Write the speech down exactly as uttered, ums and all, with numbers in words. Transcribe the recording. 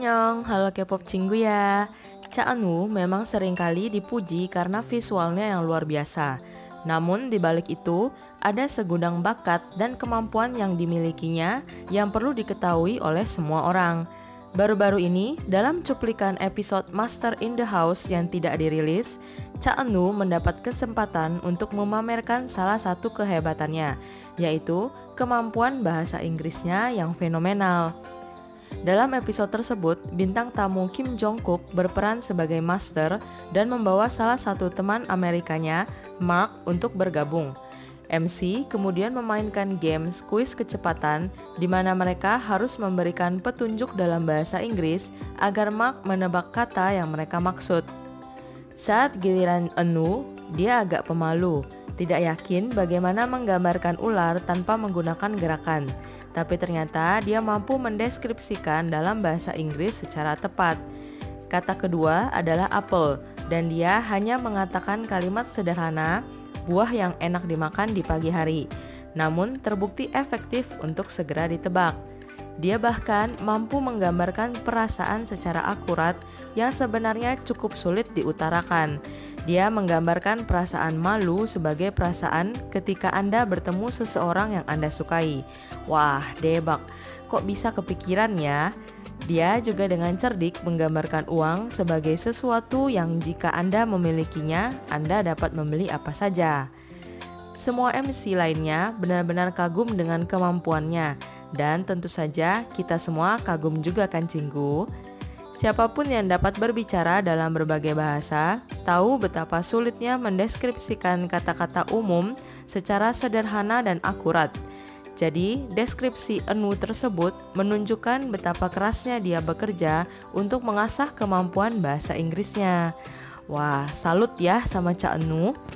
Annyeong, halo K-pop Cinggu ya. Cha Eun-woo memang seringkali dipuji karena visualnya yang luar biasa. Namun di balik itu, ada segudang bakat dan kemampuan yang dimilikinya yang perlu diketahui oleh semua orang. Baru-baru ini, dalam cuplikan episode Master in the House yang tidak dirilis, Cha Eun-woo mendapat kesempatan untuk memamerkan salah satu kehebatannya, yaitu kemampuan bahasa Inggrisnya yang fenomenal. Dalam episode tersebut, bintang tamu Kim Jong-kook berperan sebagai master dan membawa salah satu teman Amerikanya, Mark, untuk bergabung. M C kemudian memainkan games kuis kecepatan di mana mereka harus memberikan petunjuk dalam bahasa Inggris agar Mark menebak kata yang mereka maksud. Saat giliran Eun-woo, dia agak pemalu, tidak yakin bagaimana menggambarkan ular tanpa menggunakan gerakan. Tapi ternyata dia mampu mendeskripsikan dalam bahasa Inggris secara tepat. Kata kedua adalah apple, dan dia hanya mengatakan kalimat sederhana, buah yang enak dimakan di pagi hari, namun terbukti efektif untuk segera ditebak. Dia bahkan mampu menggambarkan perasaan secara akurat yang sebenarnya cukup sulit diutarakan. Dia menggambarkan perasaan malu sebagai perasaan ketika Anda bertemu seseorang yang Anda sukai. Wah, debak, kok bisa kepikiran ya? Dia juga dengan cerdik menggambarkan uang sebagai sesuatu yang jika Anda memilikinya, Anda dapat membeli apa saja. Semua M C lainnya benar-benar kagum dengan kemampuannya, dan tentu saja kita semua kagum juga kan Cinggu? Siapapun yang dapat berbicara dalam berbagai bahasa, tahu betapa sulitnya mendeskripsikan kata-kata umum secara sederhana dan akurat. Jadi, deskripsi Eun-woo tersebut menunjukkan betapa kerasnya dia bekerja untuk mengasah kemampuan bahasa Inggrisnya. Wah, salut ya sama Cha Eun-woo.